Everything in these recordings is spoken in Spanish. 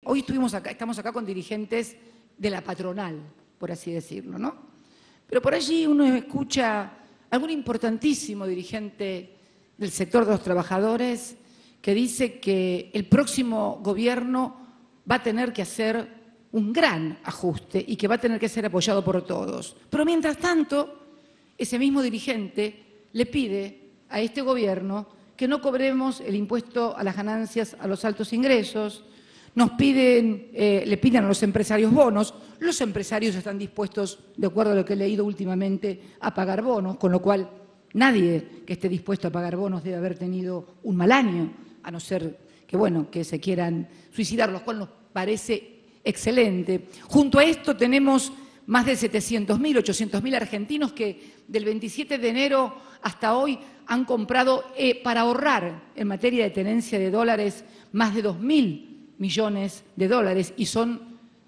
Hoy estamos acá con dirigentes de la patronal, por así decirlo, ¿no? Pero por allí uno escucha a algún importantísimo dirigente del sector de los trabajadores que dice que el próximo gobierno va a tener que hacer un gran ajuste y que va a tener que ser apoyado por todos. Pero mientras tanto, ese mismo dirigente le pide a este gobierno que no cobremos el impuesto a las ganancias a los altos ingresos, le piden a los empresarios bonos. Los empresarios están dispuestos, de acuerdo a lo que he leído últimamente, a pagar bonos, con lo cual nadie que esté dispuesto a pagar bonos debe haber tenido un mal año, a no ser que, bueno, que se quieran suicidar, lo cual nos parece excelente. Junto a esto tenemos más de 700.000, 800.000 argentinos que del 27 de enero hasta hoy han comprado para ahorrar en materia de tenencia de dólares más de 2.000 millones de dólares y son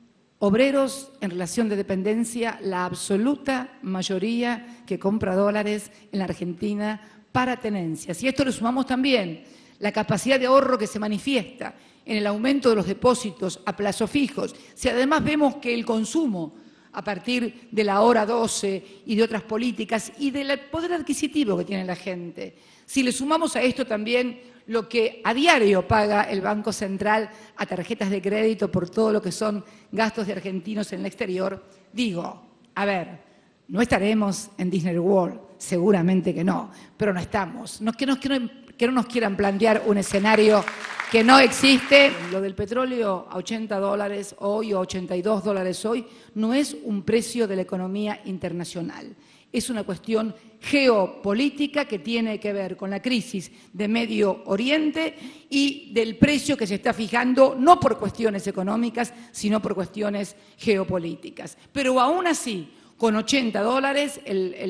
obreros en relación de dependencia, la absoluta mayoría que compra dólares en la Argentina para tenencias. Y a esto le sumamos también la capacidad de ahorro que se manifiesta en el aumento de los depósitos a plazo fijos. Si además vemos que el consumo a partir de la hora 12 y de otras políticas y del poder adquisitivo que tiene la gente, si le sumamos a esto también lo que a diario paga el Banco Central a tarjetas de crédito por todo lo que son gastos de argentinos en el exterior, digo, a ver, no estaremos en Disney World, seguramente que no, pero no estamos. Que no nos quieran plantear un escenario que no existe. Lo del petróleo a $80 hoy o $82 hoy no es un precio de la economía internacional. Es una cuestión geopolítica que tiene que ver con la crisis de Medio Oriente y del precio que se está fijando, no por cuestiones económicas, sino por cuestiones geopolíticas. Pero aún así, con $80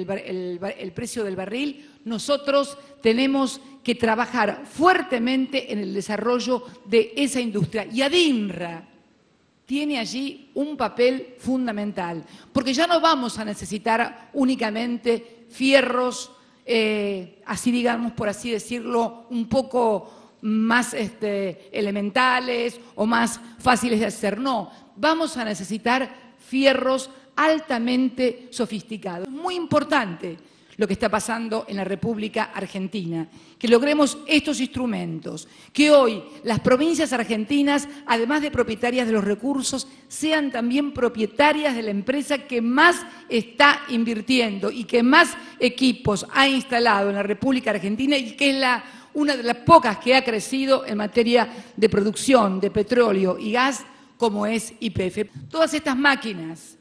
el precio del barril, nosotros tenemos que trabajar fuertemente en el desarrollo de esa industria. Y ADINRA tiene allí un papel fundamental, porque ya no vamos a necesitar únicamente fierros, así digamos, por así decirlo, un poco más elementales o más fáciles de hacer. No, vamos a necesitar fierros altamente sofisticados. Muy importante lo que está pasando en la República Argentina, que logremos estos instrumentos, que hoy las provincias argentinas, además de propietarias de los recursos, sean también propietarias de la empresa que más está invirtiendo y que más equipos ha instalado en la República Argentina y que es una de las pocas que ha crecido en materia de producción de petróleo y gas, como es YPF. Todas estas máquinas,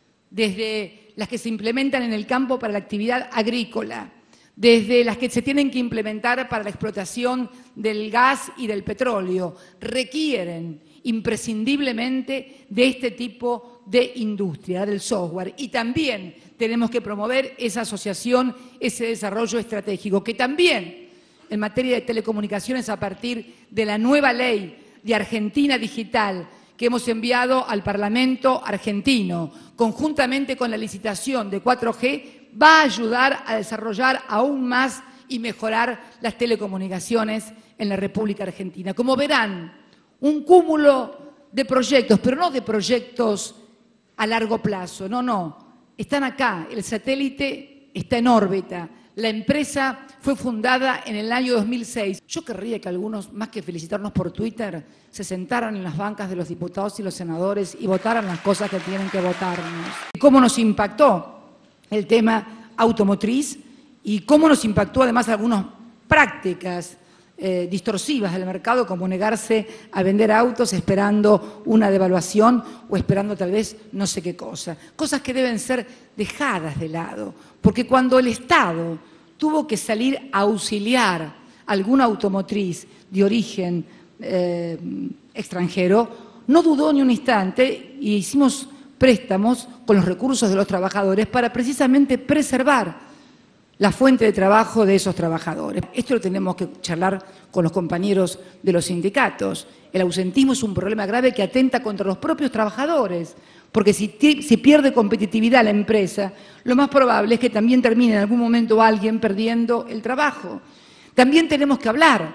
desde las que se implementan en el campo para la actividad agrícola, desde las que se tienen que implementar para la explotación del gas y del petróleo, requieren imprescindiblemente de este tipo de industria, del software. Y también tenemos que promover esa asociación, ese desarrollo estratégico, que también en materia de telecomunicaciones, a partir de la nueva ley de Argentina Digital, que hemos enviado al Parlamento argentino, conjuntamente con la licitación de 4G, va a ayudar a desarrollar aún más y mejorar las telecomunicaciones en la República Argentina. Como verán, un cúmulo de proyectos, pero no de proyectos a largo plazo, no. Están acá, el satélite está en órbita. La empresa fue fundada en el año 2006. Yo querría que algunos, más que felicitarnos por Twitter, se sentaran en las bancas de los diputados y los senadores y votaran las cosas que tienen que votarnos. ¿Cómo nos impactó el tema automotriz y cómo nos impactó además algunas prácticas distorsivas del mercado, como negarse a vender autos esperando una devaluación o esperando tal vez no sé qué cosa? Cosas que deben ser dejadas de lado, porque cuando el Estado tuvo que salir a auxiliar alguna automotriz de origen extranjero, no dudó ni un instante y hicimos préstamos con los recursos de los trabajadores para precisamente preservar la fuente de trabajo de esos trabajadores. Esto lo tenemos que charlar con los compañeros de los sindicatos. El ausentismo es un problema grave que atenta contra los propios trabajadores, porque si pierde competitividad la empresa, lo más probable es que también termine en algún momento alguien perdiendo el trabajo. También tenemos que hablar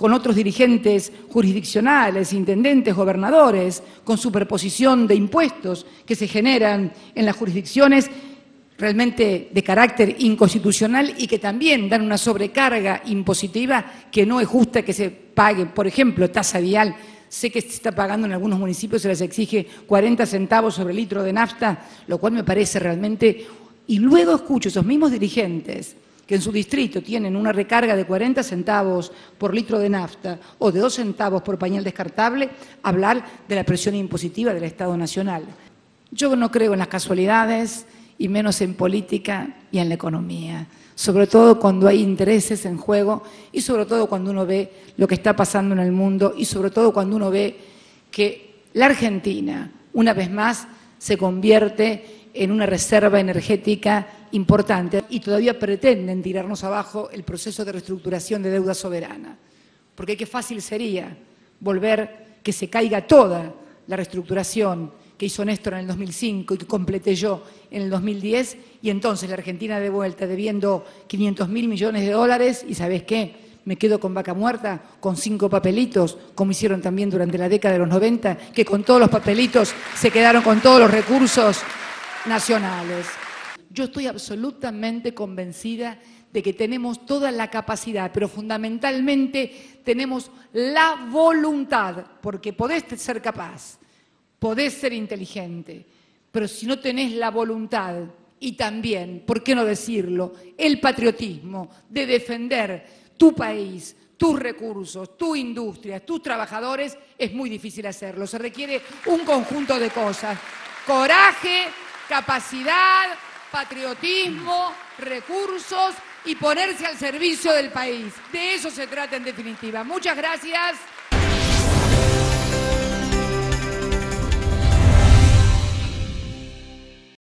con otros dirigentes jurisdiccionales, intendentes, gobernadores, con superposición de impuestos que se generan en las jurisdicciones realmente de carácter inconstitucional y que también dan una sobrecarga impositiva que no es justa que se pague. Por ejemplo, tasa vial. Sé que se está pagando en algunos municipios, se les exige 40 centavos sobre litro de nafta, lo cual me parece realmente... Y luego escucho esos mismos dirigentes que en su distrito tienen una recarga de 40 centavos por litro de nafta o de 2 centavos por pañal descartable, hablar de la presión impositiva del Estado Nacional. Yo no creo en las casualidades y menos en política y en la economía, sobre todo cuando hay intereses en juego y sobre todo cuando uno ve lo que está pasando en el mundo y sobre todo cuando uno ve que la Argentina, una vez más, se convierte en una reserva energética importante y todavía pretenden tirarnos abajo el proceso de reestructuración de deuda soberana. Porque qué fácil sería volver que se caiga toda la reestructuración que hizo Néstor en el 2005 y que completé yo en el 2010, y entonces la Argentina de vuelta debiendo 500.000 millones de dólares, y ¿sabés qué? Me quedo con vaca muerta, con 5 papelitos, como hicieron también durante la década de los 90, que con todos los papelitos se quedaron con todos los recursos nacionales. Yo estoy absolutamente convencida de que tenemos toda la capacidad, pero fundamentalmente tenemos la voluntad, porque podés ser capaz, podés ser inteligente, pero si no tenés la voluntad y también, ¿por qué no decirlo?, el patriotismo de defender tu país, tus recursos, tu industria, tus trabajadores, es muy difícil hacerlo. Se requiere un conjunto de cosas: coraje, capacidad, patriotismo, recursos y ponerse al servicio del país. De eso se trata en definitiva. Muchas gracias.